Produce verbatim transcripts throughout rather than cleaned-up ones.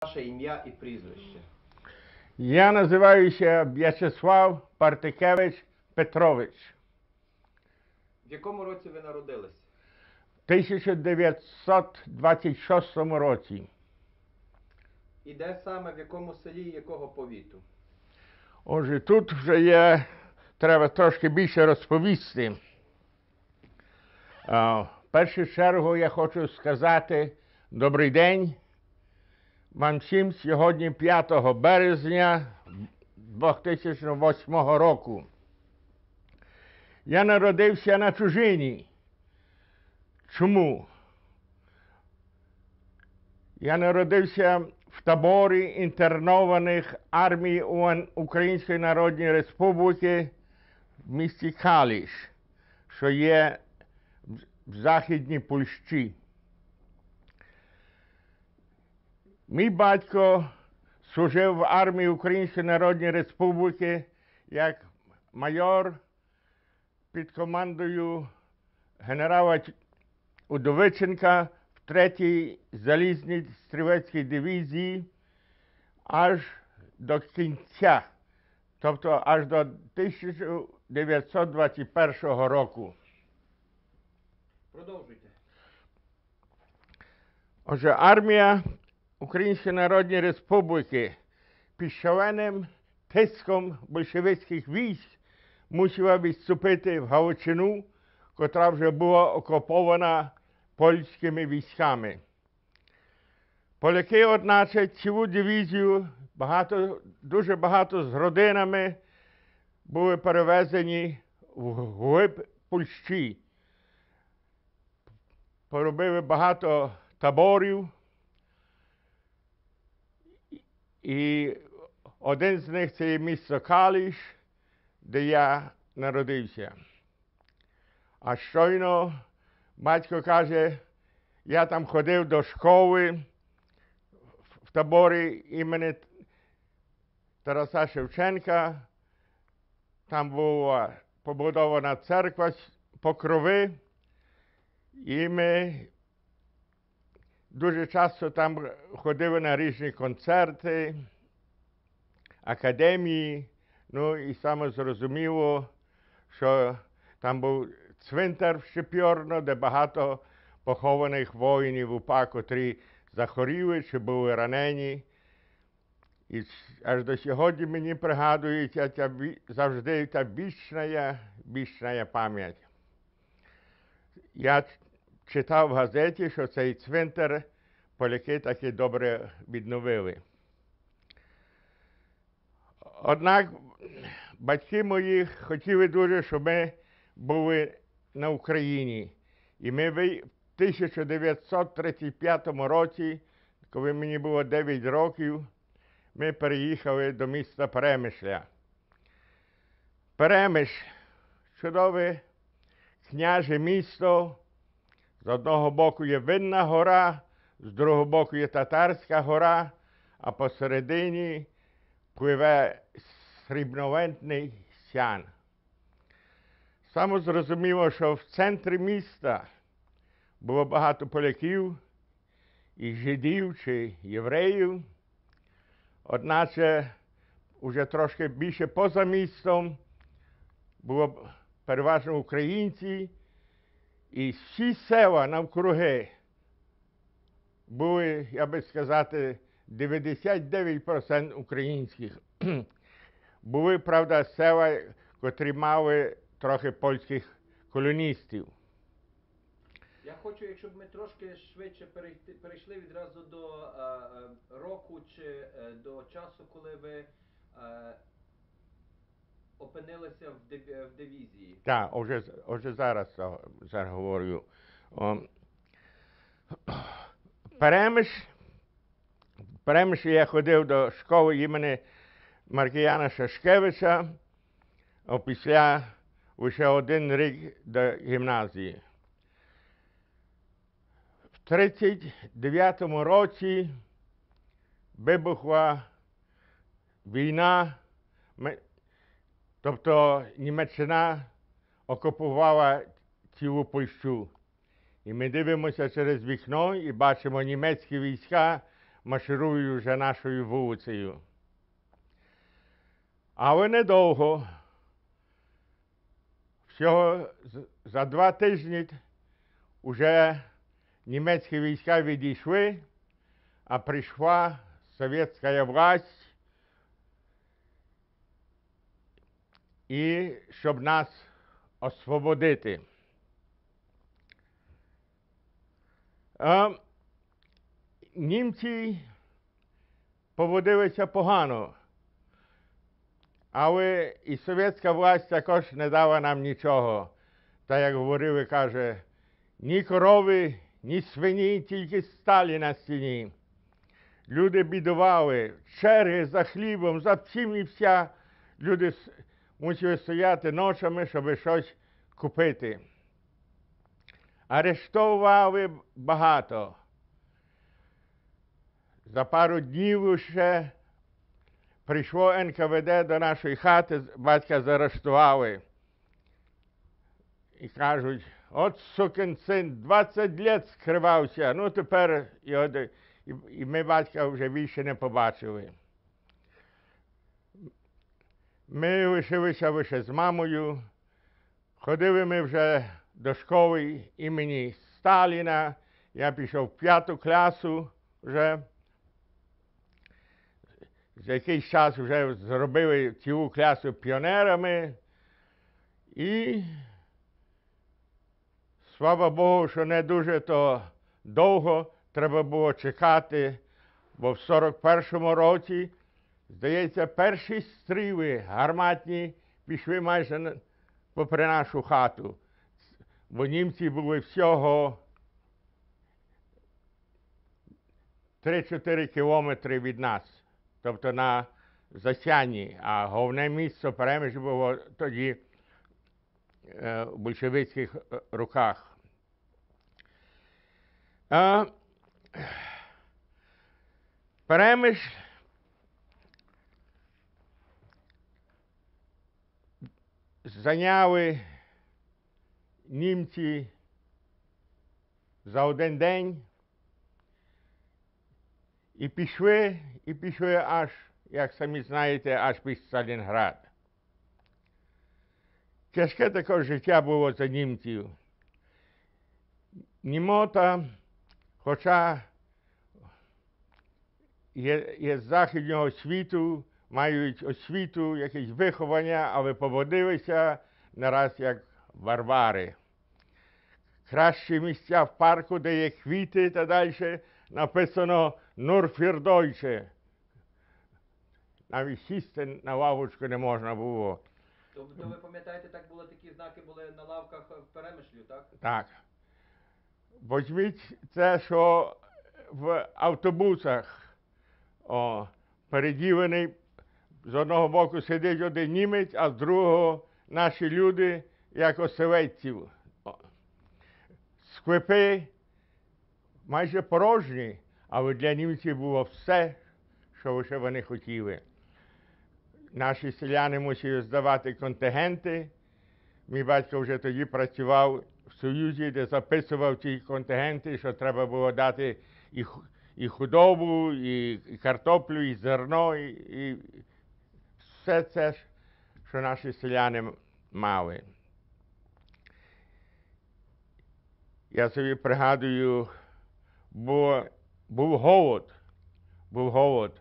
Ваше ім'я і прізвище. Я називаюся В'ячеслав Партикевич Петрович. В якому році ви народились? В тисяча дев'ятсот двадцять шостому році. І де саме, в якому селі, якого повіту? Отже, тут вже є, треба трошки більше розповісти. А, в першу чергу я хочу сказати добрий день вам всім сьогодні п'ятого березня дві тисячі восьмого року. Я народився на чужині. Чому? Я народився в таборі інтернованих армій Української Народної Республіки в місті Каліш, що є в Західній Польщі. Мій батько служив в армії Української Народної Республіки як майор під командою генерала Удовиченка в третій залізній стрілецькій дивізії аж до кінця, тобто аж до тисяча дев'ятсот двадцять першого року. Продовжуйте. Отже, армія Української Народної Республіки під шаленим тиском большевицьких військ мусила відступити в Галичину, котра вже була окупована польськими військами. Поляки, одначе, цілу дивізію, багато, дуже багато з родинами були перевезені в глиб Польщі. Поробили багато таборів, і один з них це є місто Каліш, де я народився. А щойно батько каже, я там ходив до школи в таборі імені Тараса Шевченка. Там була побудована церква Покрови, і ми дуже часто там ходили на різні концерти, академії. Ну і саме зрозуміло, що там був цвинтар в Шепьорно, де багато похованих воїнів УПА, котрі захворіли чи були ранені. І аж до сьогодні мені пригадується ця, завжди та вічна, вічна пам'ять. Я читав в газеті, що цей цвинтар поляки таки добре відновили. Однак батьки мої хотіли дуже, щоб ми були на Україні. І ми в тисяча дев'ятсот тридцять п'ятому році, коли мені було дев'ять років, ми переїхали до міста Перемишля. Перемиш – чудове княже місто. З одного боку є Винна гора, з другого боку є Татарська гора, а посередині пливе срібновентний Сян. Саме зрозуміло, що в центрі міста було багато поляків, і жидів чи євреїв, одначе вже трошки більше поза містом було переважно українці, і всі села навкруги були, я би сказати, дев'яносто дев'ять відсотків українських. Були, правда, села, котрі мали трохи польських колоністів. Я хочу, якщо б ми трошки швидше перейти, перейшли відразу до е, року чи е, до часу, коли ви е, опинилися в, див, в дивізії. Так, вже, вже зараз, зараз говорю. Перемиш, Перемиш я ходив до школи імені Маркіяна Шашкевича, а після лише один рік до гімназії. В тридцять дев'ятому році вибухла війна, тобто Німеччина окупувала цілу Польщу. І ми дивимося через вікно і бачимо німецькі війська марширують вже нашою вулицею. Але недовго. Всього за два тижні вже німецькі війська відійшли, а прийшла совєтська власть, і щоб нас освободити. А, німці поводилися погано, але і совєтська власть також не дала нам нічого. Та, як говорили, каже, ні корови, ні свині, тільки сталі на стіні. Люди бідували, черги за хлібом, за всім і вся. Люди мусили стояти ночами, щоб щось купити. Арештовували багато. За пару днів ще прийшло ен ка ве де до нашої хати, батька заарештували. І кажуть, от сукин син, двадцять літ скривався, ну тепер його, і, і ми батька вже більше не побачили. Ми лишилися лише з мамою, ходили ми вже до школи імені Сталіна, я пішов в п'яту класу вже. За якийсь час вже зробили цілу класу піонерами. І, слава Богу, що не дуже то довго треба було чекати, бо в сорок першому році, здається, перші стріли гарматні пішли майже попри нашу хату. Бо німці були всього три-чотири кілометри від нас. Тобто на Засяні, а головне місце Перемиш було тоді е, в большевицьких руках. Е, Перемиш зайняли німці за один день. І пішли, і пішли аж, як самі знаєте, аж під Сталінград. Тяжке також життя було за німців. Німота, хоча є, є з західного світу, мають освіту, якесь виховання, але поводилися не раз як варвари. Кращі місця в парку, де є квіти та далі, написано «Nur für Deutsche». Навіть сісти на лавочку не можна було. Тобто ви пам'ятаєте, так було, такі знаки були на лавках в Перемишлю, так? Так. Візьміть це, що в автобусах о, переділений, з одного боку сидить один німець, а з другого наші люди, як оселедців. Сквипи майже порожні, але для німців було все, що лише вони хотіли. Наші селяни мусили здавати контингенти. Мій батько вже тоді працював в Союзі, де записував ці контингенти, що треба було дати і, і худобу, і, і картоплю, і зерно, і, і все це, що наші селяни мали. Я собі пригадую, бо був голод, був голод.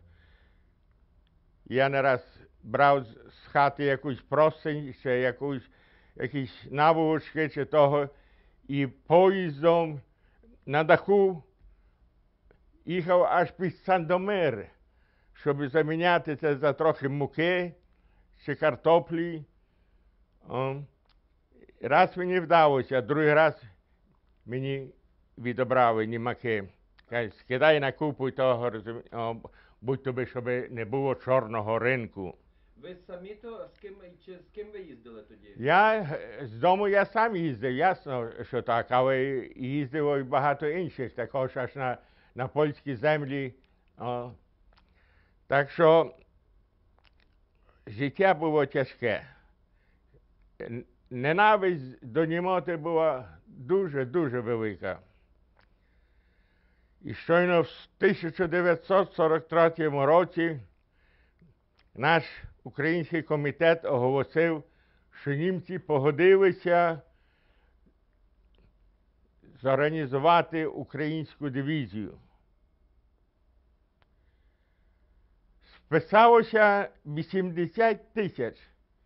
Я не раз брав з хати якусь простинь, чи якусь, якісь наволочки, чи того, і поїздом на даху їхав аж під Сандомир, щоб заміняти це за трохи муки чи картоплі. О. Раз мені вдалося, другий раз мені відобрали німаки. Кажуть, скидай на купу того, будь тобі, щоб не було чорного ринку. Ви самі то з ким, чи з ким ви їздили тоді? Я з дому я сам їздив, ясно, що так, але їздило і багато інших, також аж на, на польські землі. О. Так що життя було тяжке. Ненависть до німоти була дуже-дуже велика. І щойно в тисяча дев'ятсот сорок третьому році наш український комітет оголосив, що німці погодилися зорганізувати українську дивізію. Списалося вісімдесят тисяч.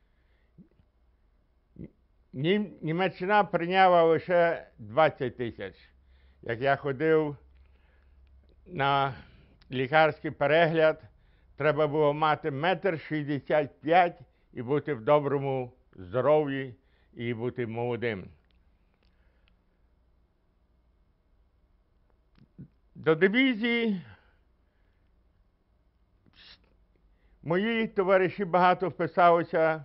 Нім, Німеччина прийняла лише двадцять тисяч. Як я ходив на лікарський перегляд, треба було мати метр шістдесят п'ять і бути в доброму здоров'ї і бути молодим. До дивізії мої товариші багато вписалися.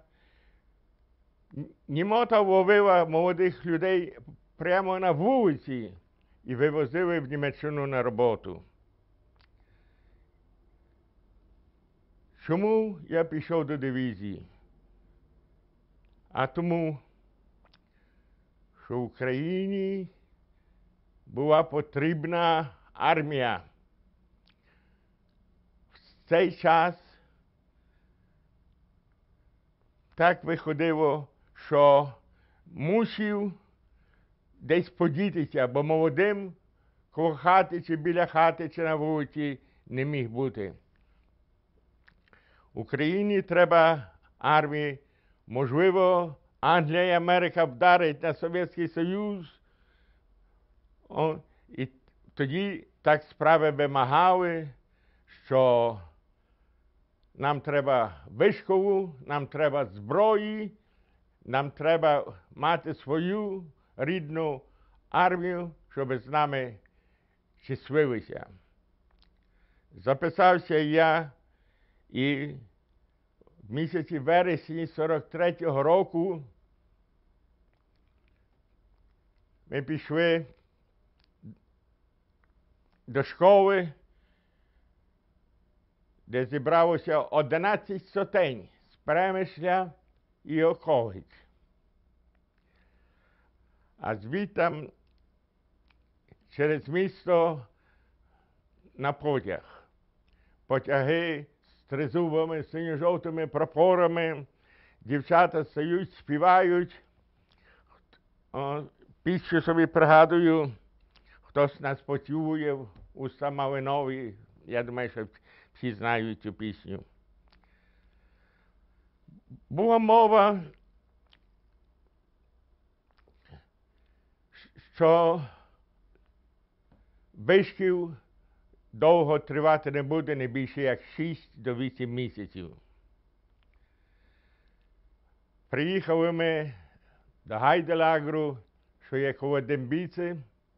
Німота ловила молодих людей прямо на вулиці і вивозили в Німеччину на роботу. Чому я пішов до дивізії? А тому, що в Україні була потрібна армія. В цей час так виходило, що мусив десь подітися, бо молодим коло хати, чи біля хати, чи на вулиці не міг бути. Україні треба армії. Можливо, Англія і Америка вдарить на Совєтський Союз. О, і тоді так справи вимагали, що нам треба вишколу, нам треба зброї, нам треба мати свою рідну армію, щоб з нами числилися. Записався я, і в місяці вересні сорок третього року ми пішли до школи, де зібралося одинадцять сотень з Перемишля і околиць. А звідти через місто на потяг. Потяги з тризубами, синьо-жовтими прапорами, дівчата стають, співають. О, пісню собі пригадую, хтось нас почує у Малинові. Я думаю, що всі знають цю пісню. Була мова, що вишкіл довго тривати не буде, не більше як шість до вісім місяців. Приїхали ми до Гайделагру, що є коло Дембіці,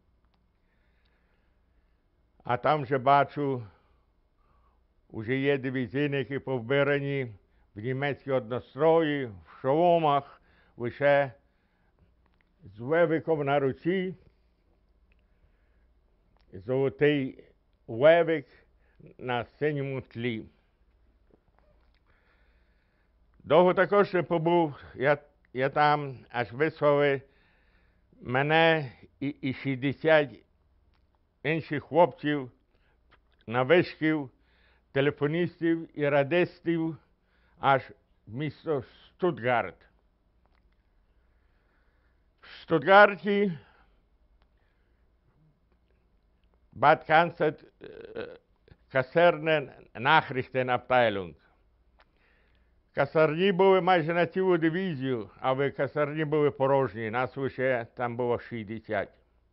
а там вже бачу, уже є дивізійники повбирані в німецькі однострої, в шоломах, лише з левиком на руці, золотий левик на синьому тлі. Довго також не побув я, я там, аж вислали мене і, і шістдесят інших хлопців на вишкіл, телефоністів і радистів аж в місто Штутгарт. В Штутгарті Bad Cannstatt Kaserne Nachrichtenabteilung. Касарні були майже на цілу дивізію, але касарні були порожні, нас лише там було шістдесят.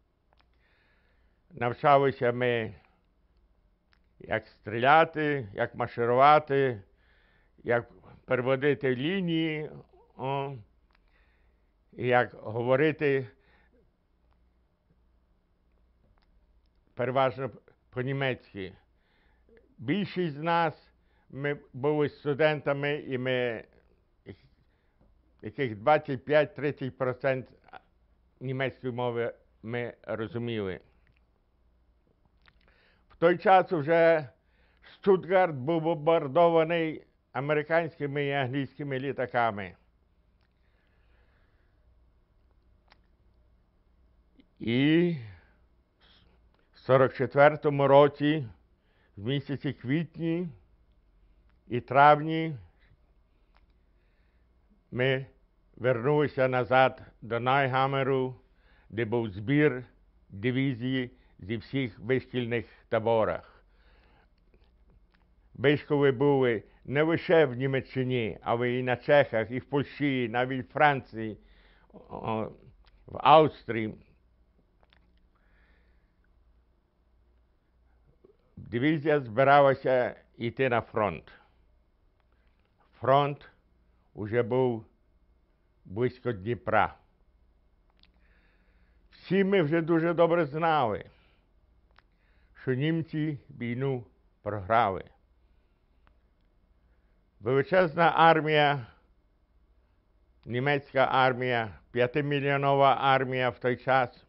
Навчалися ми, як стріляти, як марширувати, як переводити лінії, о, як говорити переважно по-німецьки. Більшість з нас, ми були студентами, і ми, яких двадцять п'ять - тридцять відсотків німецької мови ми розуміли. В той час вже Штутгарт був бомбардований американськими і англійськими літаками. І сорок четвертому році, в місяці квітні і травні, ми вернулися назад до Найгамеру, де був збір дивізії зі всіх вишкільних таборах. Вишколи були не лише в Німеччині, але і на Чехах, і в Польщі, навіть в Франції, в Австрії. Дивізія збиралася йти на фронт. Фронт уже був близько Дніпра. Всі ми вже дуже добре знали, що німці війну програли. Величезна армія, німецька армія, п'ятимільйонова армія в той час,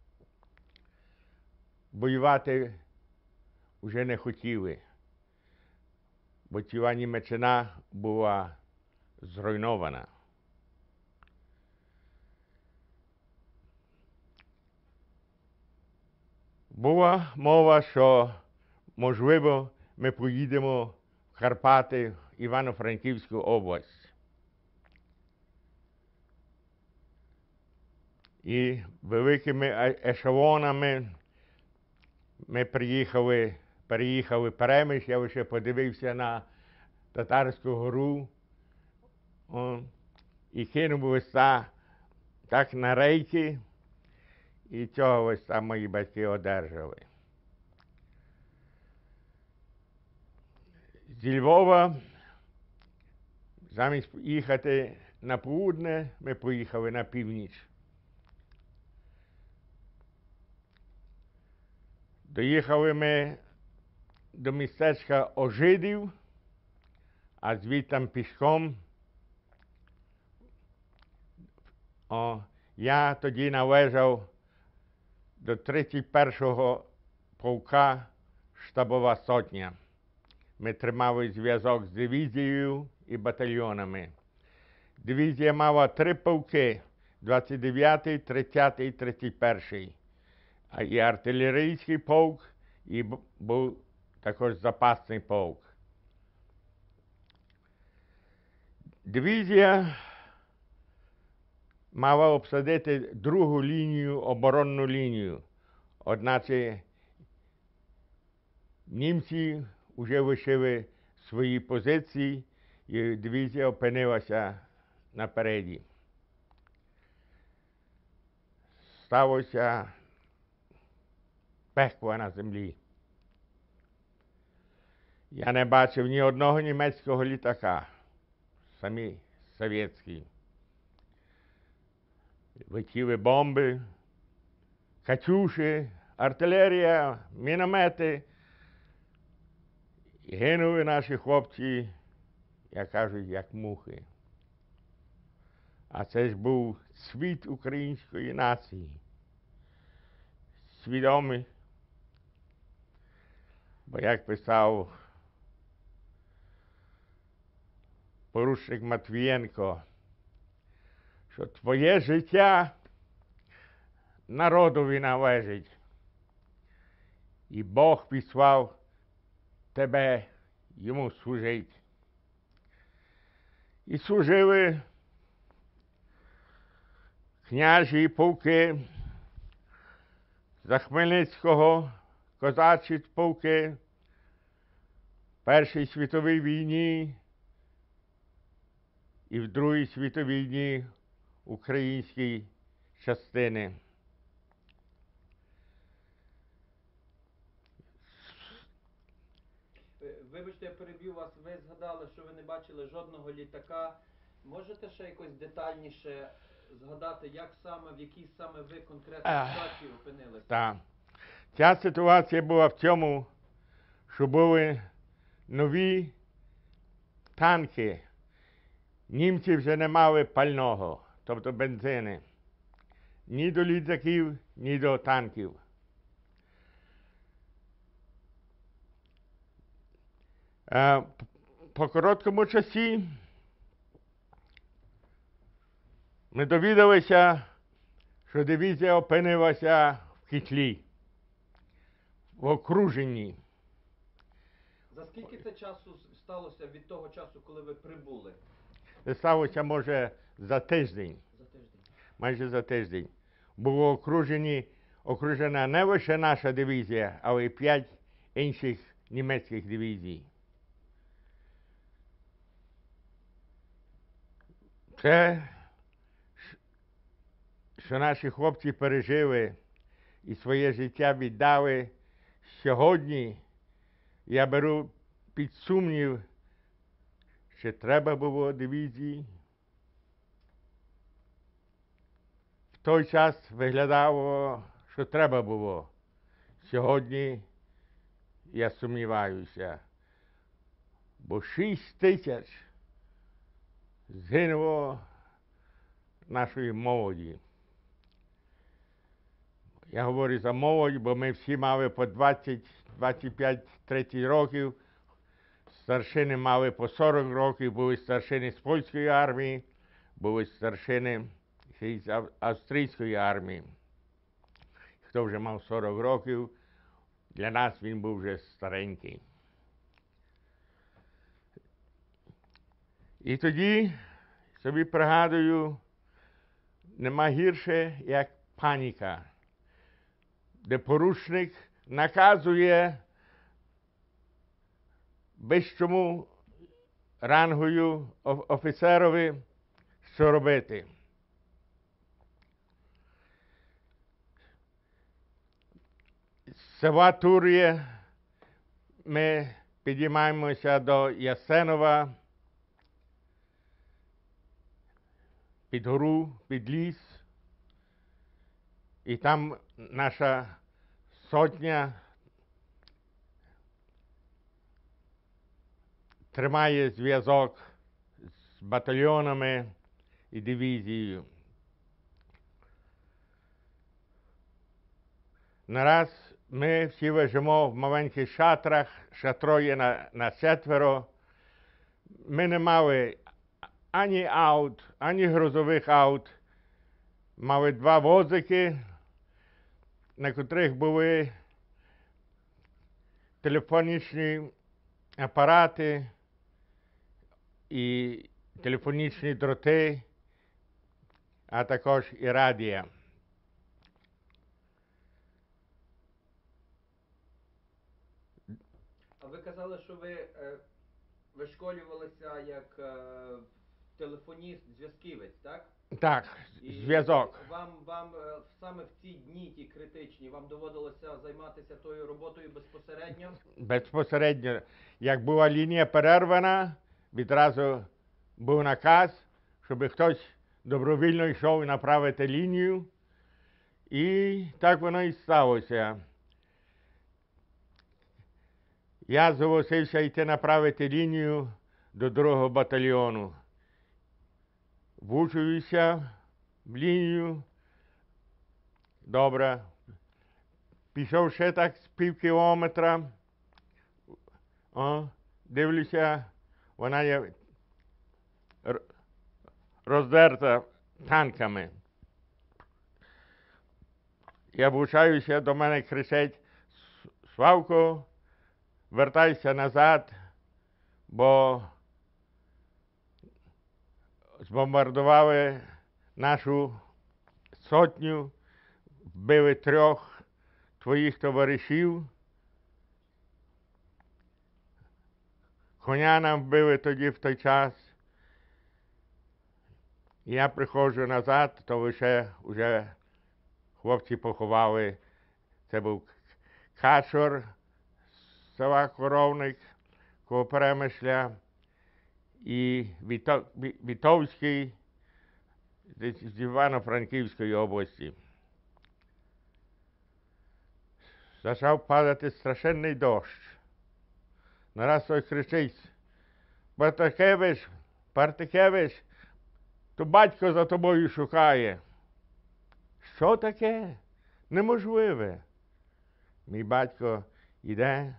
воювати вже не хотіли, бо ціла Німеччина була зруйнована. Була мова, що, можливо, ми поїдемо в Карпати, в Івано-Франківську область. І великими ешелонами ми приїхали, переїхали Перемиш, я лише подивився на Татарську гору о, і кинув листа так на рейки, і цього листа мої батьки одержали. Зі Львова, замість їхати на південь, ми поїхали на північ. Доїхали ми до містечка Ожидів, а звідти пішком. О, я тоді належав до тридцять першого полка штабова сотня. Ми тримали зв'язок з дивізією і батальйонами. Дивізія мала три полки – двадцять дев'ятий, тридцятий, тридцять перший. А і артилерійський полк, і був також запасний полк. Дивізія мала обсадити другу лінію, оборонну лінію. Одначе німці вже лишили свої позиції, і дивізія опинилася напереді. Сталося пекло на землі. Я не бачив ні одного німецького літака, самі совєтські. Летіли бомби, катюші, артилерія, міномети. І гинули наші хлопці, як кажуть, як мухи. А це ж був світ української нації. Свідомий. Бо як писав поручник Матвієнко, що твоє життя народові належить. І Бог післав тебе йому служить. І служили княжі полки, за Хмельницького козачі полки, в Першій світовій війні і в Другій світовій війні українські частини. Вибачте, я переб'ю вас. Ви згадали, що ви не бачили жодного літака. Можете ще якось детальніше згадати, як саме, в якій саме ви конкретно ситуації опинилися? Так. Ця ситуація була в цьому, що були нові танки. Німці вже не мали пального, тобто бензини. Ні до літаків, ні до танків. По короткому часі ми довідалися, що дивізія опинилася в Кітлі. в окруженні. За скільки це часу с- сталося від того часу, коли ви прибули? Це сталося, може, за тиждень, За тиждень. майже за тиждень. Було окружені, окружена не лише наша дивізія, але й п'ять інших німецьких дивізій. Це, що наші хлопці пережили і своє життя віддали, сьогодні я беру під сумнів, чи треба було дивізії. В той час виглядало, що треба було. Сьогодні я сумніваюся, бо шість тисяч згинуло нашої молоді. Я говорю за молодь, бо ми всі мали по двадцять, двадцять п'ять, тридцять років. Старшини мали по сорок років, були старшини з польської армії, були старшини з ав- австрійської армії. Хто вже мав сорок років, для нас він був вже старенький. І тоді собі пригадую, нема гірше, як паніка, де поручник наказує вищому рангою оф- офіцерові, що робити. З села Тур'є ми підіймаємося до Ясенова, під гору, під ліс, і там наша сотня тримає зв'язок з батальйонами і дивізією. Нараз ми всі лежимо в маленьких шатрах, шатро є на, на четверо. Ми не мали ані аут, ані грузових аут. Мали два возики, на котрих були телефонічні апарати і телефонічні дроти, а також і радіо. А ви казали, що ви е, вишколювалися як е, телефоніст, зв'язківець, так? Так, І зв'язок. Вам, вам е, саме в ці дні, ті критичні, вам доводилося займатися тою роботою безпосередньо? Безпосередньо, як була лінія перервана, відразу був наказ, щоб хтось добровільно йшов направити лінію. І так воно і сталося. Я зголосився йти направити лінію до другого батальйону. Вучуюся в лінію. Добре. Пішов ще так з пів кілометра. О, дивлюся, вона є р- роздерта танками. Я влучаюся, до мене кричать: Славко, вертайся назад, бо збомбардували нашу сотню, вбили трьох твоїх товаришів. Коня нам вбили тоді в той час. Я приходжу назад, то лише вже хлопці поховали. Це був Качур з села Коровник, коло Перемишля, і Віто- Ві- Вітовський з Івано-Франківської області. Почав падати страшенний дощ. Нараз той кричить: Партакевич, Партакевич, то батько за тобою шукає. Що таке? Неможливе. Мій батько йде,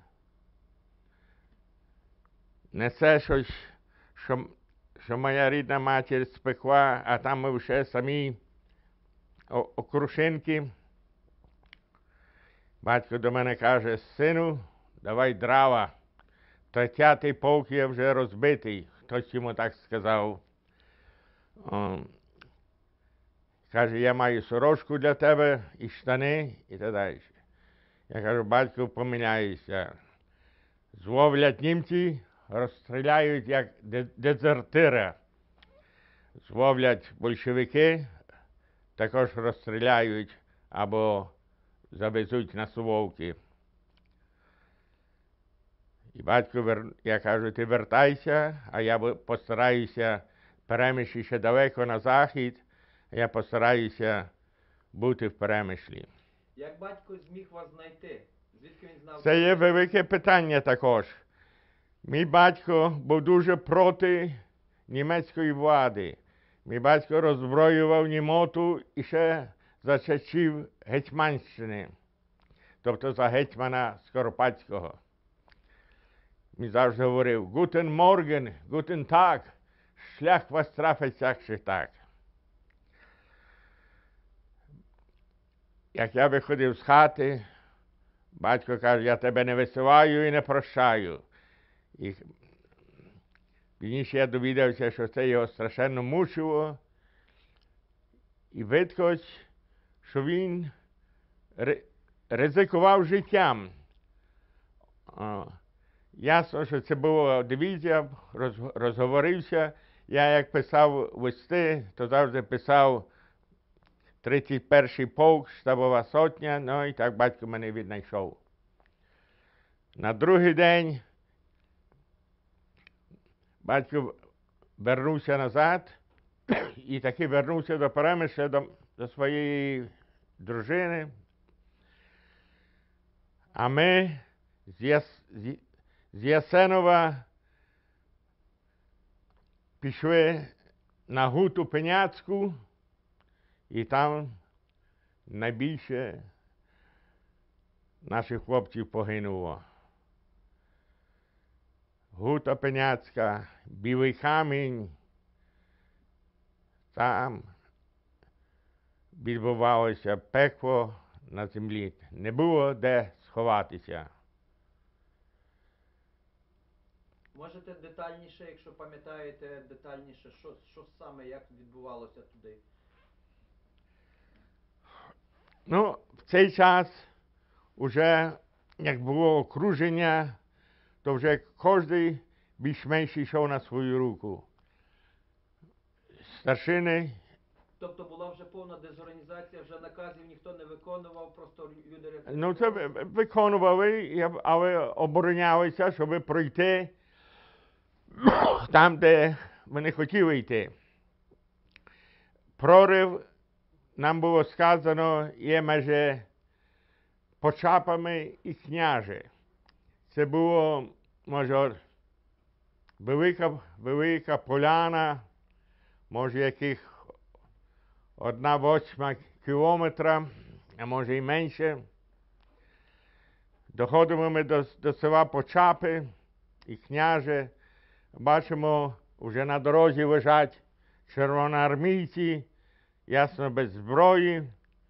несе щось, що, що моя рідна матір спекла, а там ми вже самі о- окрушинки. Батько до мене каже: сину, давай дрова. Тридцятий полк є вже розбитий. Хтось йому так сказав. О, каже, я маю сорочку для тебе і штани, і так далі. Я кажу: батько, помиляюся. Зловлять німці, розстріляють як дезертира. Зловлять большевики, також розстріляють або завезуть на Суворовки. І батько, вер... я кажу, ти вертайся, а я постараюся Перемишль ще далеко на захід, а я постараюся бути в Перемишлі. Як батько зміг вас знайти? Звідки він знав? Це є велике питання також. Мій батько був дуже проти німецької влади. Мій батько роззброював Німоту і ще за часів Гетьманщини, тобто за гетьмана Скоропадського. Він завжди говорив: «Гутен морген, гутен так, шлях вас трафить всякши так». Як я виходив з хати, батько каже: «Я тебе не висилаю і не прощаю». І пізніше я довідався, що це його страшенно мучило. І видкось, що він ризикував життям. О, ясно, що це була дивізія, роз, розговорився. Я як писав листи, то завжди писав тридцять перший полк, штабова сотня, ну і так батько мене віднайшов. На другий день батько вернувся назад і таки вернувся до Перемишля, до, до своєї дружини. А ми з, Яс, з, з Ясенова пішли на Гуту Пеняцьку, і там найбільше наших хлопців погинуло. Гута Пеняцька, Білий Камінь, там відбувалося пекло на землі. Не було де сховатися. Можете детальніше, якщо пам'ятаєте, детальніше, що, що саме, як відбувалося туди? Ну, в цей час уже, як було окруження, то вже кожен більш-менш йшов на свою руку. Старшини. Тобто була вже повна дезорганізація, вже наказів ніхто не виконував, просто люди рятували? Ну, це виконували, але оборонялися, щоб пройти там, де вони хотіли йти. Прорив, нам було сказано, є між Почапами і Княже. Це було, може, велика, велика поляна, може, яких одна восьма кілометра, а може і менше. Доходимо ми до, до села Почапи і Княже. Бачимо, вже на дорозі лежать червоноармійці, ясно, без зброї.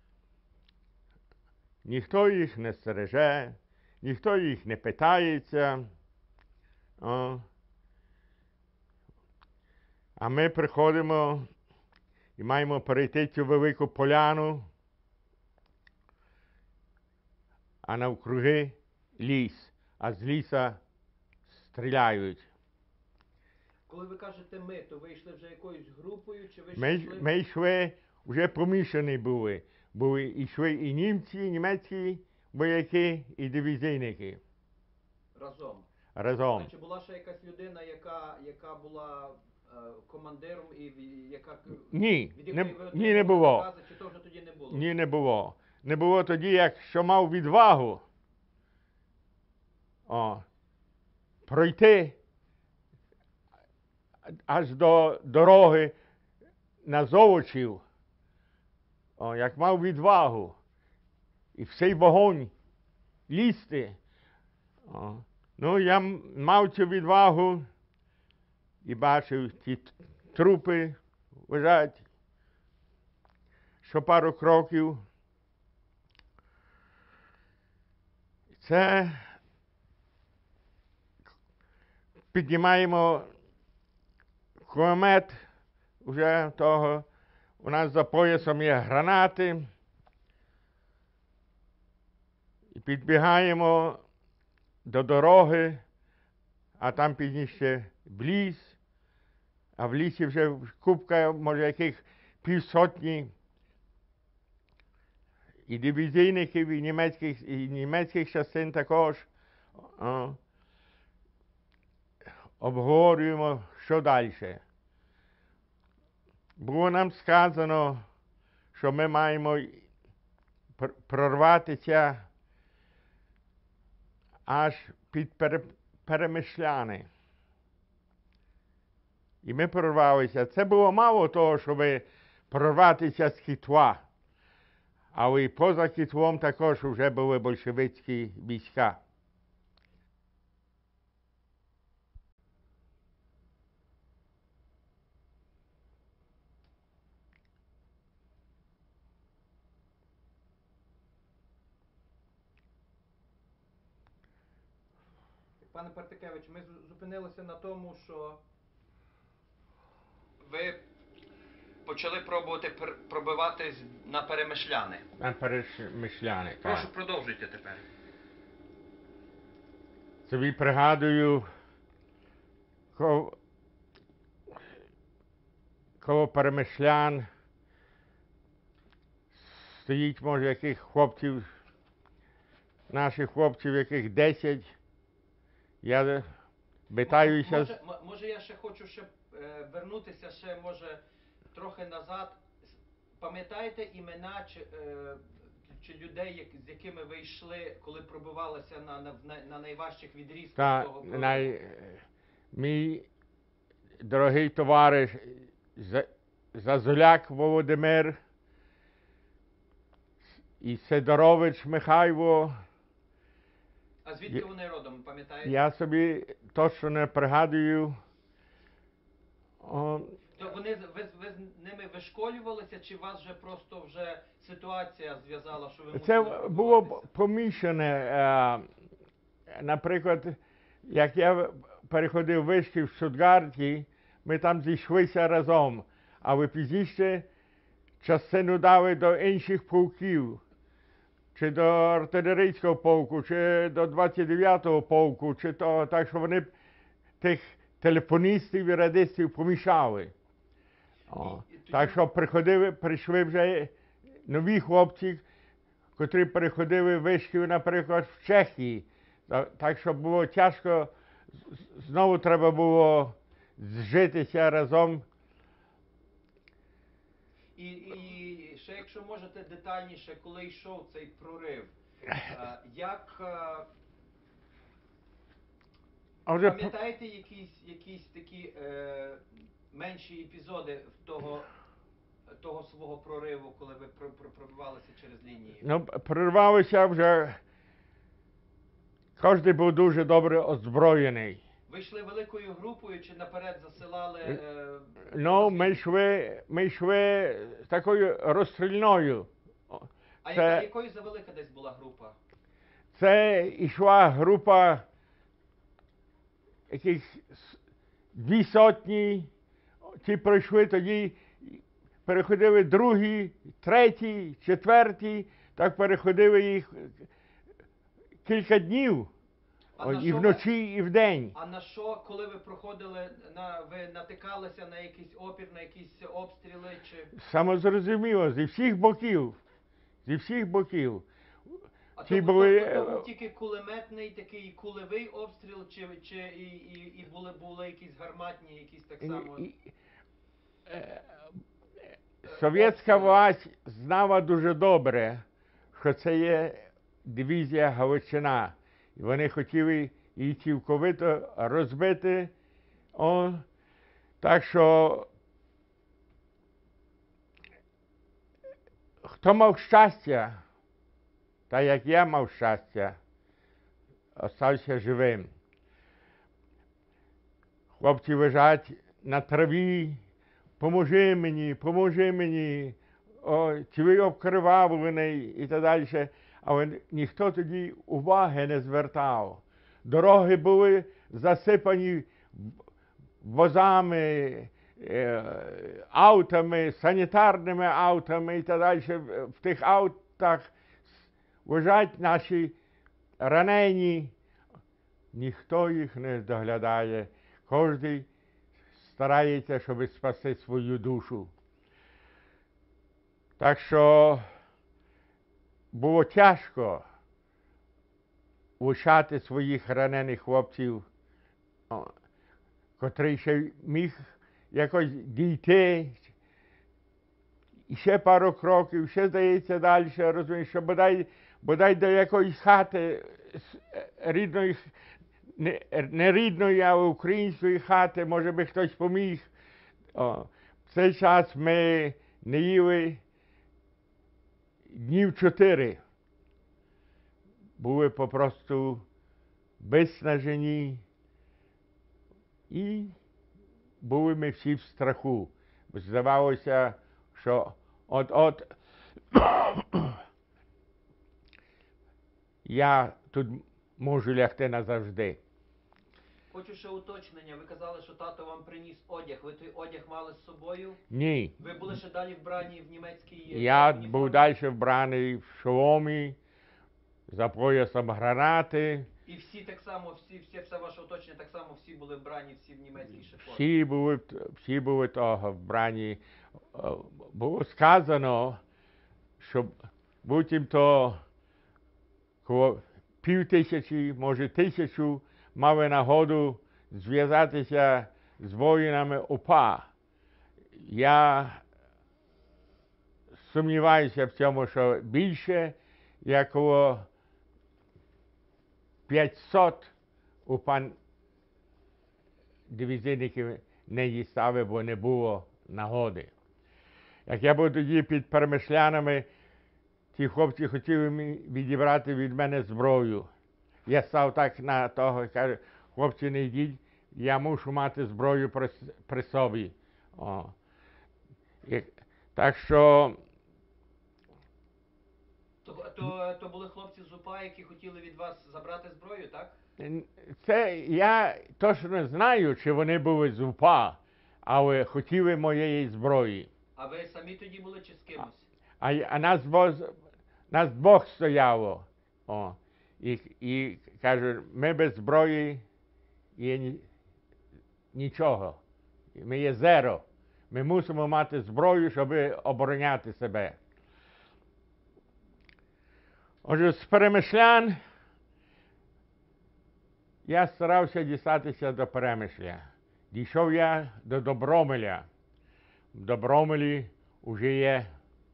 Ніхто їх не стереже, ніхто їх не питається. О. А ми приходимо і маємо перейти цю велику поляну, а навкруги ліс, а з ліса стріляють. Коли ви кажете «ми», то ви йшли вже якоюсь групою, чи ви Ми, йшли? ми йшли, вже помішані були. Були йшли і німці, і німецькі вояки, і дивізійники. Разом? Разом. Значить, була ще якась людина, яка, яка була е, командиром і в- яка... Ні, від не, якої ви ні, не отримали було. накази, чи то вже тоді не було? Ні, не було. Не було тоді, як що мав відвагу о, пройти аж до дороги на Золочів, о, як мав відвагу і в цей вогонь лізти. О. Ну, я м- мав цю відвагу і бачив ті т- трупи лежать, що пару кроків. Це піднімаємо кулемет уже того. У нас за поясом є гранати. І підбігаємо до дороги, а там пізніше в ліс, а в лісі вже купка, може, яких півсотні і дивізійників, і німецьких, і німецьких частин також. О. Обговорюємо, що далі. Було нам сказано, що ми маємо прорватися аж під Перемишляни. І ми прорвалися. Це було мало того, щоб прорватися з Хітва. Але і поза Хітвом також вже були большевицькі війська. Пане Партикевич, ми зупинилися на тому, що ви почали пробувати пробиватись на Перемишляни. На Перемишляни, так. Прошу, продовжуйте тепер. Собі пригадую, коло, коло Перемишлян стоїть, може, яких хлопців, наших хлопців, яких десять. Я питаюся... Може, може я ще хочу ще, е, вернутися ще, може, трохи назад. Пам'ятаєте імена чи, е, чи людей, як, з якими ви йшли, коли пробивалися на, на, на найважчих відрізках Та, того прориву? най... Мій дорогий товариш Зазуляк Володимир і Сидорович Михайло. А звідки я, вони родом, пам'ятаєте? Я собі точно не пригадую. О, То вони, ви, ви з ними вишколювалися, чи вас вже просто вже ситуація зв'язала, що ви мусили це пробиватися? було помішане. Е, наприклад, як я переходив вишки в Штутгарті, ми там зійшлися разом, але пізніше частину дали до інших полків. Чи до артилерійського полку, чи до двадцять дев'ятого полку, чи то, так що вони тих телефоністів і радистів помішали. О. І, і тоді... Так що приходили, прийшли вже нові хлопці, котрі переходили вишків, наприклад, в Чехії. Так що було тяжко, знову треба було зжитися разом. І, і ще, якщо можете детальніше, коли йшов цей прорив, а, як, а, вже... пам'ятаєте якісь, якісь такі е, менші епізоди того, того свого прориву, коли ви про, про, пробивалися через лінії? Ну, прорвалися вже, кожен був дуже добре озброєний. Ви йшли великою групою чи наперед засилали? Е, ну, ми йшли, ми йшли з такою розстрільною. А це, яка, якою завелика десь була група? Це йшла група яких дві сотні. Ті пройшли тоді, переходили другі, треті, четверті, так переходили їх кілька днів. А і вночі, ви, і вдень. А на що, коли ви проходили, на, ви натикалися на якийсь опір, на якісь обстріли? Чи... Самозрозуміло, зі всіх боків. Зі всіх боків. А Ті то, були... то, то, то був тільки кулеметний, такий кулевий обстріл, чи, чи і, і, і були, були якісь гарматні, якісь так само? І, і, е, совєтська власть знала дуже добре, що це є дивізія Галичина. І вони хотіли її цілковито розбити. О, так що хто мав щастя, так як я мав щастя, остався живим. Хлопці лежать на траві, поможи мені, поможи мені, о, цілий обкривавлений і так далі. але ніхто тоді уваги не звертав. Дороги були засипані возами, е, автами, санітарними автами і так далі. В тих автах лежать наші ранені. Ніхто їх не доглядає. Кожен старається, щоб спасти свою душу. Так що було тяжко лишати своїх ранених хлопців, котрий ще міг якось дійти, і ще пару кроків, ще, здається, далі, розумієш, що бодай, бодай до якоїсь хати рідної, не, не рідної, а української хати, може би хтось поміг. О, в цей час ми не їли днів чотири. Були попросту виснажені і були ми всі в страху. Здавалося, що от-от я тут можу лягти назавжди. Хочу ще уточнення. Ви казали, що тато вам приніс одяг. Ви той одяг мали з собою? Ні. Ви були ще далі вбрані в німецькій Я уніформі? був далі вбраний в шоломі, за поясом гранати. І всі так само, всі, всі, все ваше оточення так само всі були вбрані, всі в німецькій шифоні? Всі були, всі були того вбрані. Було сказано, що буцімто коло пів тисячі, може тисячу, мали нагоду зв'язатися з воїнами УПА. Я сумніваюся в цьому, що більше, як коло п'ятсот УПА дивізійників не дістали, бо не було нагоди. Як я був тоді під Перемишлянами, ті хлопці хотіли відібрати від мене зброю. Я став так на того, кажу, хлопці, не йдіть, я мушу мати зброю при, при собі. О. І, так що... То, то, то були хлопці з УПА, які хотіли від вас забрати зброю, так? Це я точно знаю, чи вони були з УПА, але хотіли моєї зброї. А ви самі тоді були чи з кимось? А, а нас, боз, нас Бог стояло. О. І, і кажуть, ми без зброї є ні, нічого. Ми є зеро. Ми мусимо мати зброю, щоб обороняти себе. Отже, з Перемишлян я старався дістатися до Перемишля. Дійшов я до Добромеля. В Добромелі вже є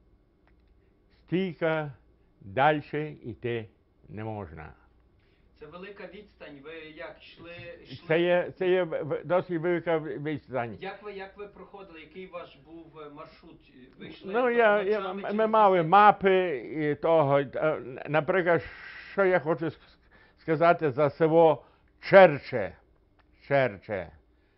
стійка, далі йти не можна. Це велика відстань. Ви як йшли? йшли? Це є, це є досить велика відстань. Як ви, як ви проходили? Який ваш був маршрут? Ви йшли Ну, я, я, ночами, ми чи мали мапи і того. Наприклад, що я хочу сказати за село Черче. Черче.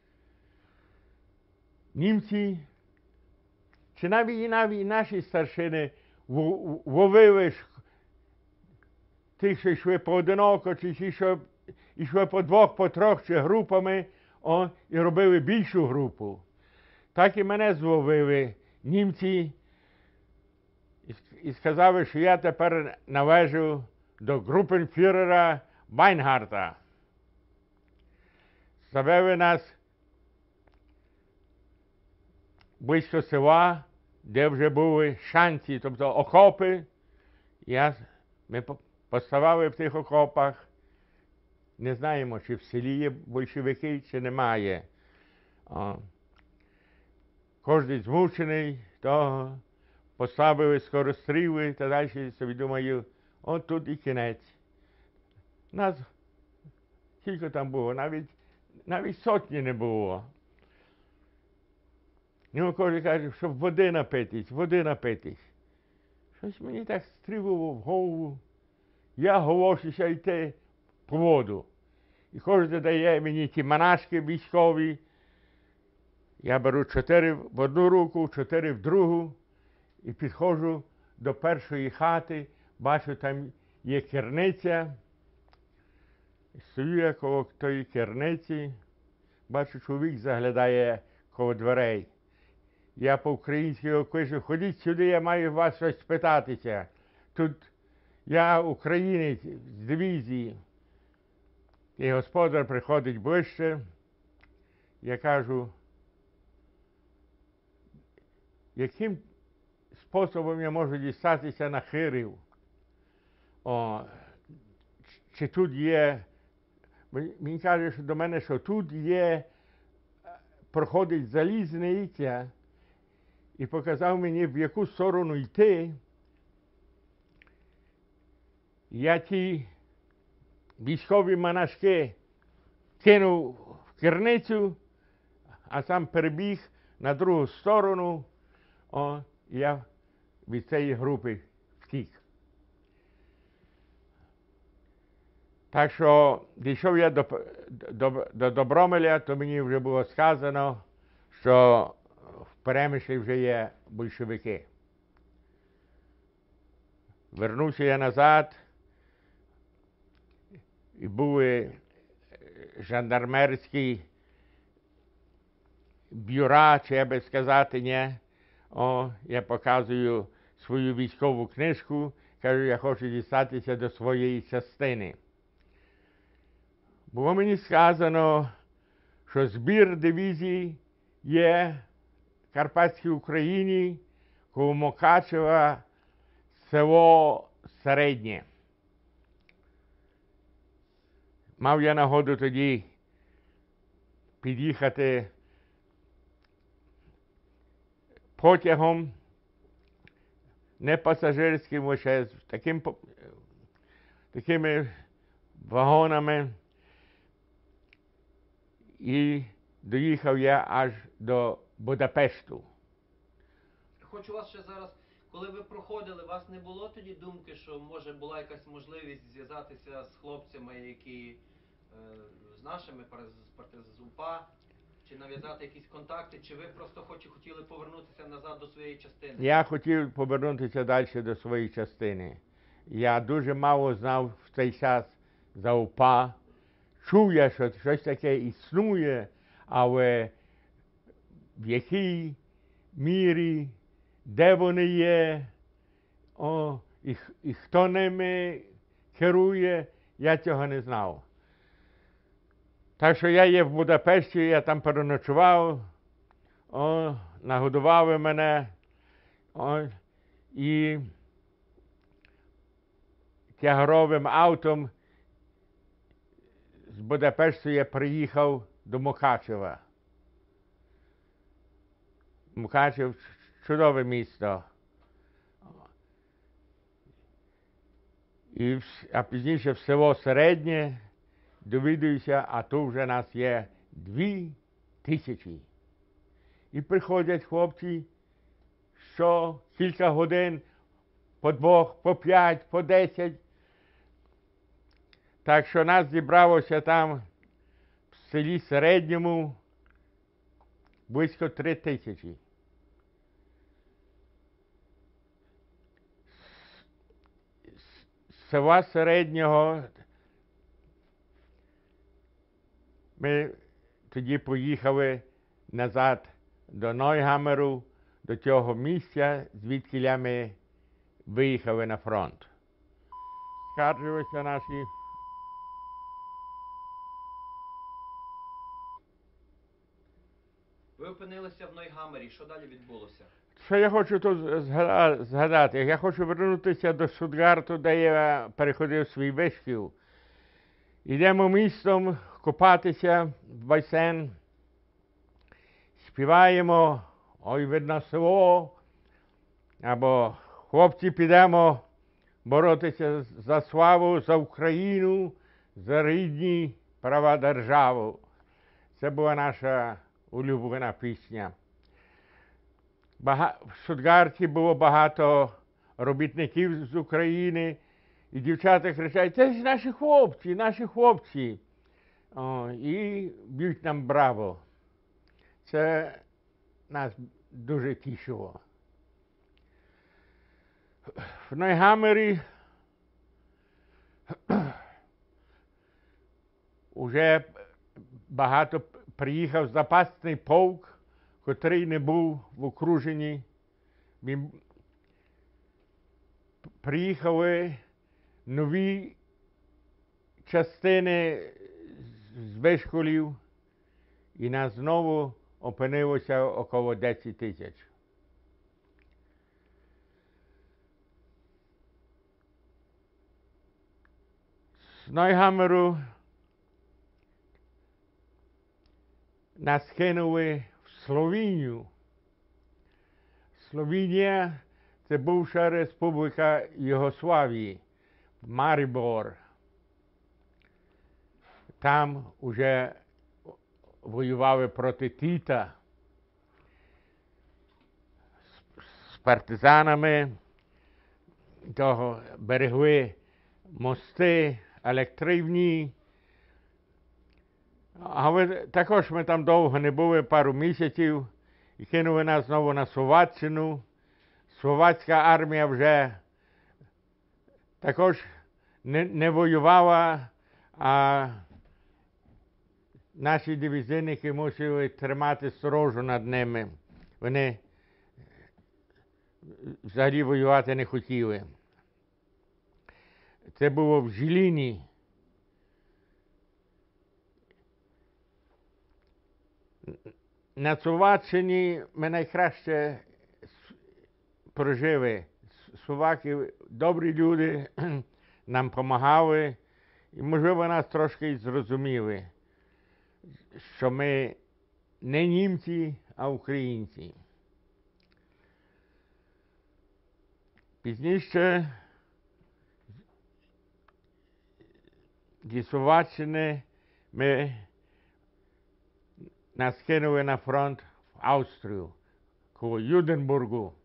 Німці, чи навіть і навіть наші старшини ловили тих, що йшли поодиноко, чи ті, що йшли по двох, по трьох, чи групами, о, і робили більшу групу. Так і мене зловили німці і, і сказали, що я тепер належу до групенфюрера Вайнгарта. Завели нас близько села, де вже були шанці, тобто окопи. Я, ми поставали в тих окопах. Не знаємо, чи в селі є большевики, чи немає. О. Кожен змучений того, поставили скоростріли та далі собі думаю, от тут і кінець. Нас скільки там було, навіть, навіть сотні не було. Ну, кожен каже, щоб води напитись, води напитись. Щось мені так стрілило в голову. Я голосився йти по воду. І кожен дає мені ті монашки військові. Я беру чотири в одну руку, чотири в другу. І підходжу до першої хати, бачу там є керниця. Стою я коло тої керниці, бачу, чоловік заглядає коло дверей. Я по-українськи його кличу: ходіть сюди, я маю вас щось спитатися. Тут я українець з дивізії. І господар приходить ближче. Я кажу: яким способом я можу дістатися на Хирів? О, чи тут є... Він каже, що до мене, що тут є, проходить залізниця, і показав мені, в яку сторону йти. Я ті військові монашки кинув в керницю, а сам перебіг на другу сторону. О, я від цієї групи втік. Так що дійшов я до, до, до Добромеля, то мені вже було сказано, що в Перемишлі вже є большевики. Вернувся я назад, і були жандармерські бюра, чи я би сказати, ні. О, я показую свою військову книжку, кажу, я хочу дістатися до своєї частини. Було мені сказано, що збір дивізії є в Карпатській Україні, коло Мукачева, село Середнє. Мав я нагоду тоді під'їхати потягом, не пасажирським, лише з таким, такими вагонами. І доїхав я аж до Будапешту. Хочу вас ще зараз, коли ви проходили, у вас не було тоді думки, що може була якась можливість зв'язатися з хлопцями, які е, з нашими з УПА, чи нав'язати якісь контакти, чи ви просто хоч хотіли повернутися назад до своєї частини? Я хотів повернутися далі до своєї частини. Я дуже мало знав в цей час за УПА. Чув я, що щось таке існує, але в якій мірі, де вони є, о, і, і хто ними керує, я цього не знав. Так що я є в Будапешті, я там переночував, о, нагодували мене, о, і тягаровим автом з Будапешту я приїхав до Мукачева. Мукачев – чудове місто. І, а пізніше в село Середнє довідуюся, а тут вже нас є дві тисячі. І приходять хлопці, що кілька годин, по двох, по п'ять, по десять. Так що нас зібралося там в селі Середньому близько три тисячі. З села Середнього ми тоді поїхали назад до Нойгамеру, до цього місця, звідки ми виїхали на фронт. Скаржилися наші Ви опинилися в Нойгамері, що далі відбулося? Що я хочу тут згадати? Я хочу вернутися до Штутгарту, де я переходив свій вишкіл. Йдемо містом купатися в басейн, співаємо «Ой, видно село», або «Хлопці, підемо боротися за славу, за Україну, за рідні права державу». Це була наша улюблена пісня. Бага... В Штутгарті було багато робітників з України, і дівчата кричать: «Це ж наші хлопці, наші хлопці!» О, і б'ють нам браво. Це нас дуже тішило. В Нойгамері Уже багато приїхав запасний полк, котрий не був в окруженні. Він приїхали нові частини з вишколів, і нас знову опинилося около десять тисяч. З Нойгамеру нас кинули в Словенію. Словенія – це бувша республіка Югославії, Марибор. Там уже воювали проти Тіта з партизанами, того берегли мости, електрівні. Але також ми там довго не були, пару місяців, і кинули нас знову на Словаччину. Словацька армія вже також не, не воювала, а наші дивізійники мусили тримати сторожу над ними. Вони взагалі воювати не хотіли. Це було в Жиліні. На Словаччині ми найкраще прожили. Словаки добрі люди, нам допомагали, і, можливо, нас трошки і зрозуміли, що ми не німці, а українці. Пізніше зі Словаччини ми нас кинули на фронт в Австрію, коло Юденбургу.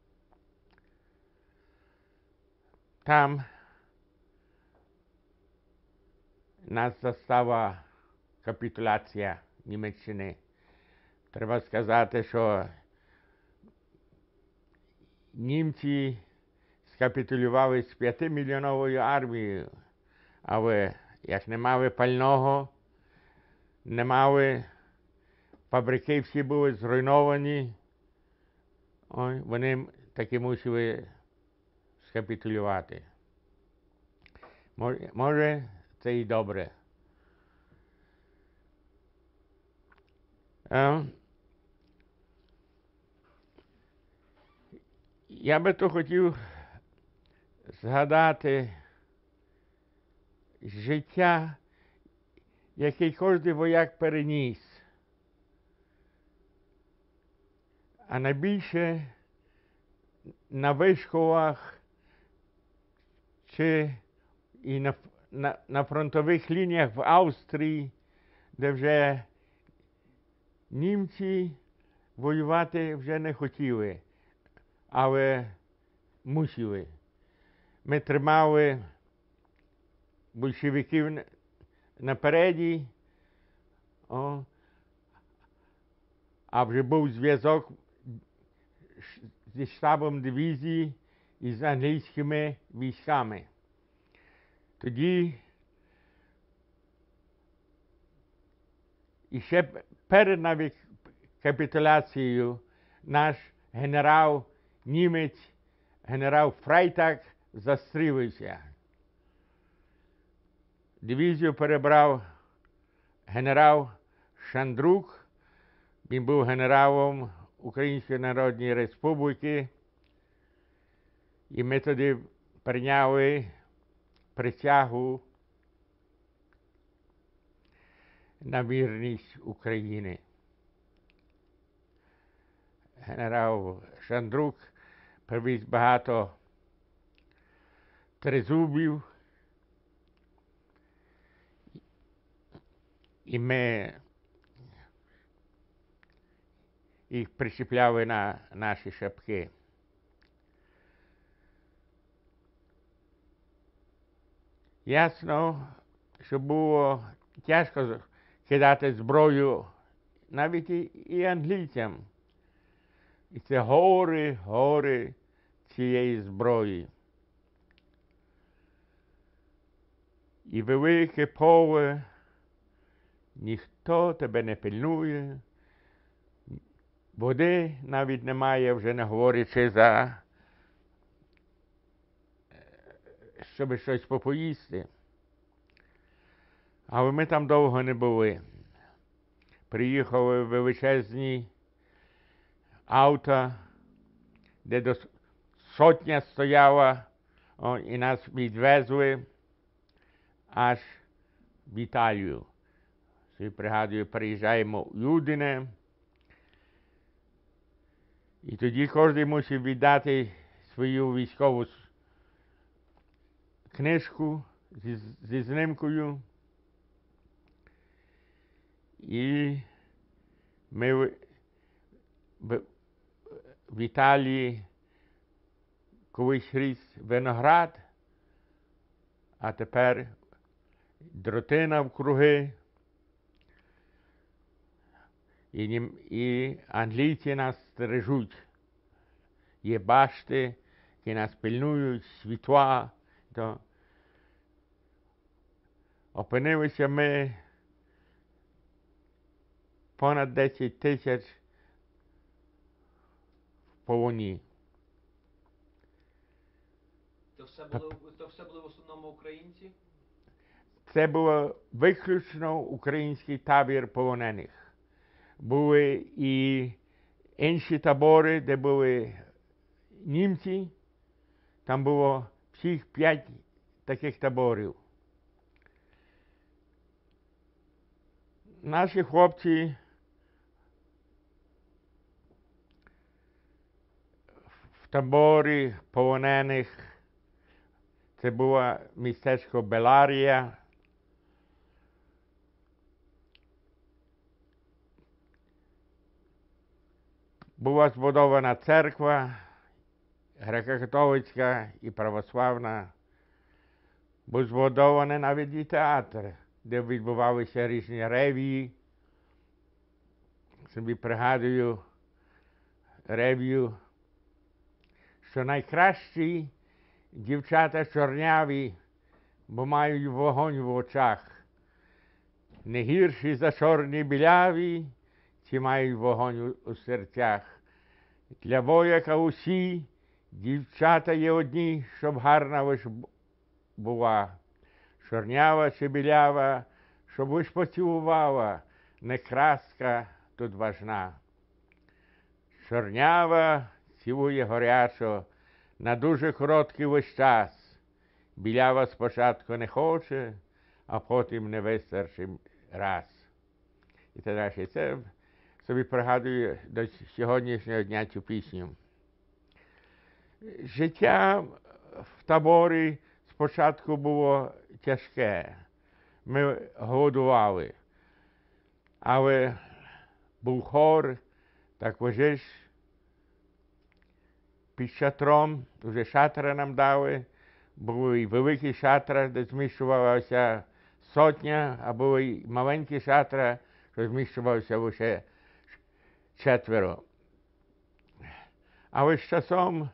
Там нас застала капітуляція Німеччини. Треба сказати, що німці скапітулювали з п'ятимільйоновою армією, але як не мали пального, не мали, фабрики всі були зруйновані, ой, вони таки мусили скапітулювати. Може, може, це і добре. А, я би то хотів згадати життя, яке кожен вояк переніс. А найбільше на вишколах чи і на, на, на фронтових лініях в Австрії, де вже німці воювати вже не хотіли, але мусили. Ми тримали большевиків напереді, о, а вже був зв'язок зі штабом дивізії і з англійськими військами. Тоді і ще перед навіть капітуляцією наш генерал, німець, генерал Фрайтак застрілився. Дивізію перебрав генерал Шандрук, він був генералом Української Народної Республіки, і ми тоді прийняли присягу на вірність України. Генерал Шандрук привіз багато тризубів, і ми їх причіпляли на наші шапки. Ясно, що було тяжко кидати зброю навіть і, і англійцям. І це гори, гори цієї зброї. і велике поле, ніхто тебе не пильнує, води навіть немає, вже не говорячи за, щоб щось попоїсти. Але ми там довго не були. Приїхали величезні авто, де до сотня стояла, о, і нас відвезли аж в Італію. Собі пригадую, приїжджаємо в Юдине, і тоді кожен мусив віддати свою військову с- книжку зі, зі знімкою. І ми в, в, в Італії колись ріс виноград, а тепер дроти навкруги. І, нім- і англійці нас стережуть. Є башти, які нас пильнують, світла. То опинилися ми понад десять тисяч в полоні. То все були, то все були в основному українці? Це було виключно український табір полонених. Були і інші табори, де були німці. Там було всіх п'ять таких таборів. Наші хлопці в таборі полонених, це було містечко Беларія. Була збудована церква, греко-католицька і православна. Був збудований навіть і театр, де відбувалися різні ревії. Собі пригадую ревію, що найкращі дівчата чорняві, бо мають вогонь в очах. Не гірші за чорні біляві, ті мають вогонь у, у серцях. Для вояка усі дівчата є одні, щоб гарна лиш б- була. Чорнява чи білява, щоб лиш поцілувала, не краска тут важна. Чорнява цілує горячо, на дуже короткий весь час. Білява спочатку не хоче, а потім не вистачить раз. І так далі. Це собі пригадую до сьогоднішнього дня цю пісню. Життя в таборі спочатку було тяжке. Ми голодували. Але був хор, так вже ж під шатром, вже шатра нам дали. Були і великі шатра, де зміщувалася сотня, а були і маленькі шатра, що зміщувалося лише четверо. Але з часом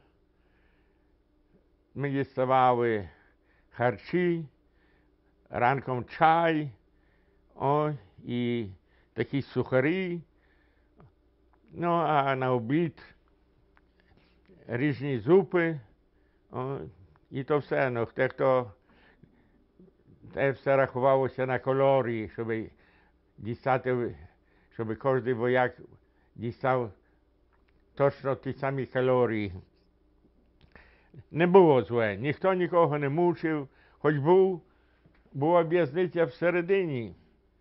ми діставали харчі, ранком чай, о, і такі сухарі, ну, а на обід різні зупи, о, і то все. Ну, те, хто, те все рахувалося на калорії, щоб дістати, щоб кожен вояк дістав точно ті самі калорії. Не було зле, ніхто нікого не мучив, хоч був, була в'язниця всередині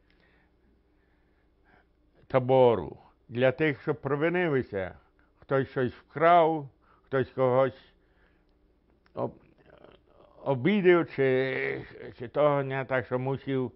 табору для тих, що провинилися. Хтось щось вкрав, хтось когось об, обідав, чи, чи того не так, що мусив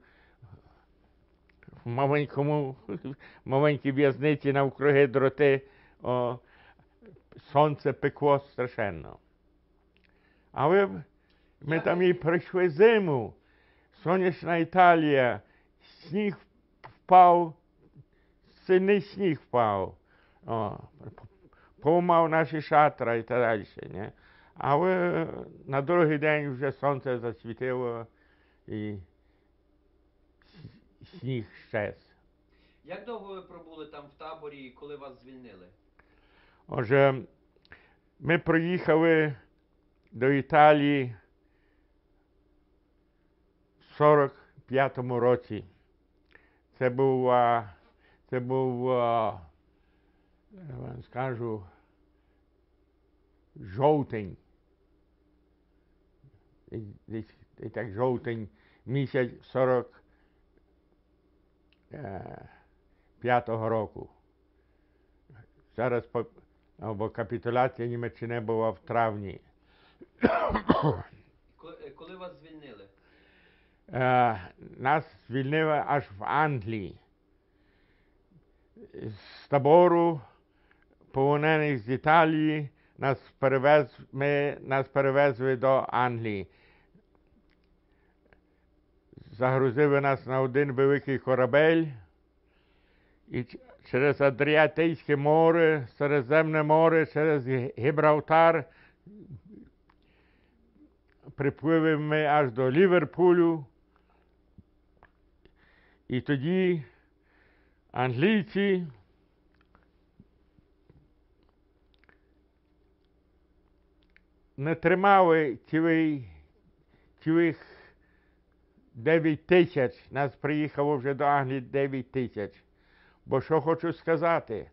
в маленькому, маленькій в'язниці навкруги дроти, о, сонце пекло страшенно. Але ми там і пройшли зиму, сонячна Італія, сніг впав, сильний сніг впав, о, поламав наші шатра і так далі. Не? Але на другий день вже сонце засвітило, і с- сніг щез. Як довго ви пробули там в таборі, коли вас звільнили? Отже, ми приїхали до Італії в сорок п'ятому році. Це був, а, це був, а, я вам скажу, жовтень. Десь- Десь десь так жовтень місяць сорок п'ятого року. Зараз по- або капітуляція Німеччини була в травні. Коли, е, коли вас звільнили? Е, Нас звільнили аж в Англії. З табору полонених з Італії нас перевез, ми, нас перевезли до Англії. Загрузили нас на один великий корабель і ч- через Адріатичне море, Середземне море, через Гі- Гібралтар приплили ми аж до Ліверпулю. І тоді англійці не тримали цілий, цілих дев'ять тисяч. Нас приїхало вже до Англії дев'ять тисяч. Бо що хочу сказати,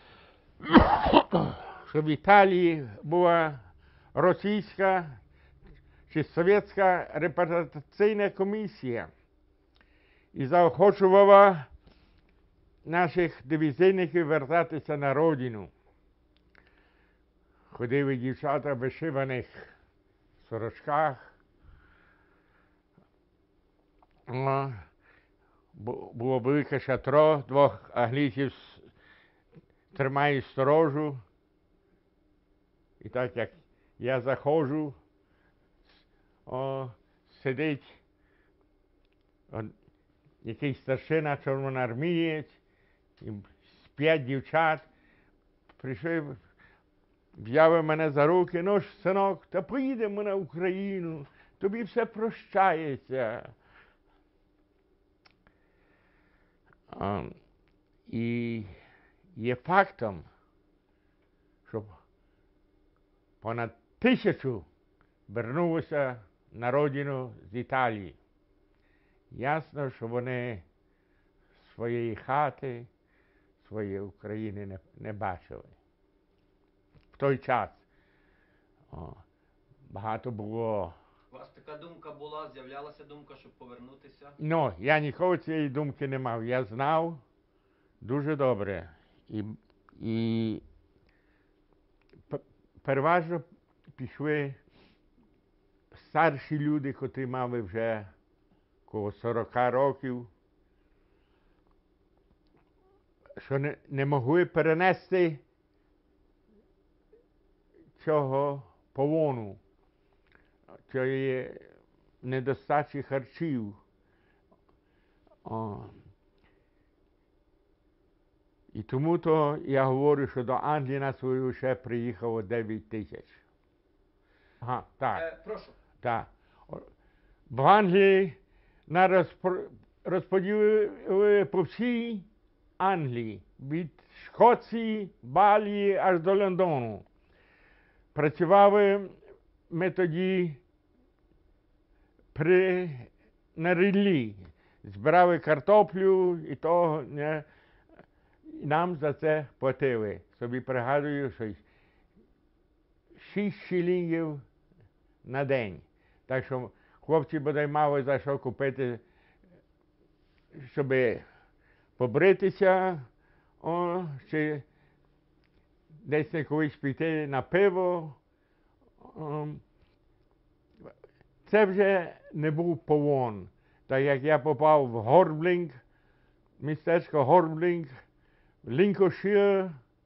що в Італії була російська чи совєтська репатриаційна комісія і заохочувала наших дивізійників вертатися на родину. Ходили дівчата в вишиваних сорочках. О, бу- Було велике шатро, двох англійців с- тримають сторожу. І так як я заходжу, о, сидить он, якийсь старшина, червоноармієць, і з п'ять дівчат прийшли, взяли мене за руки, ну ж, синок, та поїдемо на Україну, тобі все прощається. А, і є фактом, що понад тисячу вернулося на родину з Італії. Ясно, що вони своєї хати, своєї України не, не бачили. В той час о, багато було. У вас така думка була, з'являлася думка, щоб повернутися? Ну, я ніколи цієї думки не мав. Я знав дуже добре. І, і п- переважно пішли старші люди, котрі мали вже коло сорок років, що не, не могли перенести цього полону, цієї недостачі харчів. О. І тому то я говорю, що до Англії нас лише приїхало дев'ять тисяч. Ага, так. Е, прошу. Так. О, В Англії нас розпро- розподілили по всій Англії, від Шкоції, Балії аж до Лондону. Працювали ми тоді при на ріллі. Збирали картоплю і того, не, і нам за це платили. Собі пригадую, що шість шилінгів на день. Так що хлопці бодай мали за що купити, щоб побритися, о, чи десь на колись піти на пиво. О, це вже не був полон. Так як я попав в Горблінг, містечко Горблінг, Лінкошир,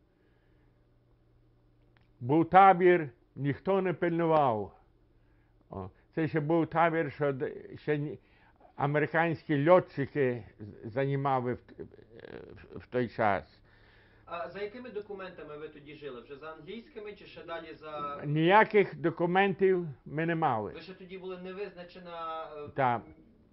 був табір, ніхто не пильнував. О, це ще був табір, що д- ще ні- американські льотчики з- займали в, в, в той час. А за якими документами ви тоді жили? Вже за англійськими чи ще далі за... Ніяких документів ми не мали. Ви ще тоді були невизначена е, Так.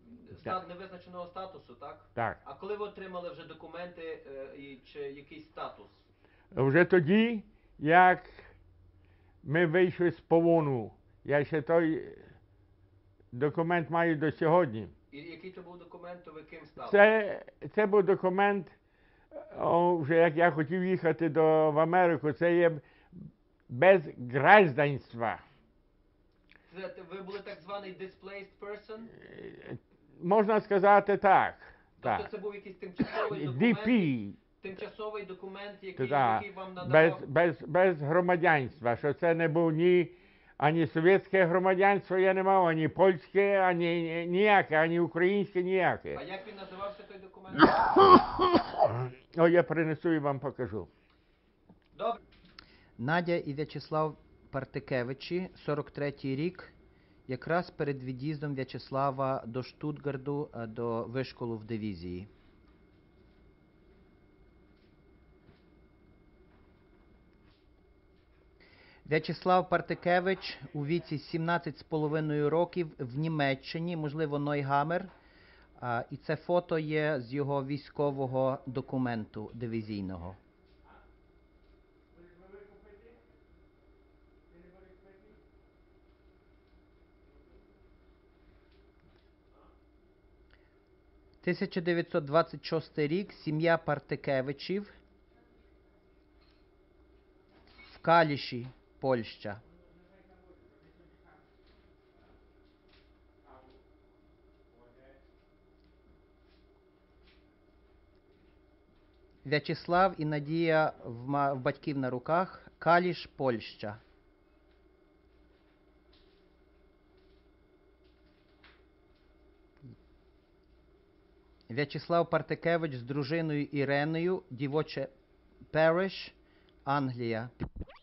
Стат невизначеного статусу, так? Так. А коли ви отримали вже документи е, і чи якийсь статус? Вже тоді, як ми вийшли з полону, я ще той документ маю до сьогодні. І який то був документ, то ви ким стали? Це, це був документ, о, вже як я хотів їхати до, в Америку, це є без гражданства. Це ви були так званий displaced person? Можна сказати так. Тобто так. це був якийсь тимчасовий ді документ, пі. тимчасовий документ, який, Так, який вам надавав... без, без, без громадянства, що це не був ні ані совєтське громадянство я не мав, ані польське, ані ніяке, ані українське, ніяке. А як він називався той документ? О, я принесу і вам покажу. Добре. Надя і В'ячеслав Партикевичі, сорок третій рік, якраз перед від'їздом В'ячеслава до Штутгарду, е, до вишколу в дивізії. В'ячеслав Партикевич у віці сімнадцять з половиною років в Німеччині, можливо, Нойгамер. А, і це фото є з його військового документу дивізійного. тисяча дев'ятсот двадцять шостий рік, сім'я Партикевичів в Каліші, Польща. В'ячеслав і Надія в, ма- в батьків на руках, Каліш, Польща. В'ячеслав Партикевич з дружиною Іреною, дівоче Переш, Англія.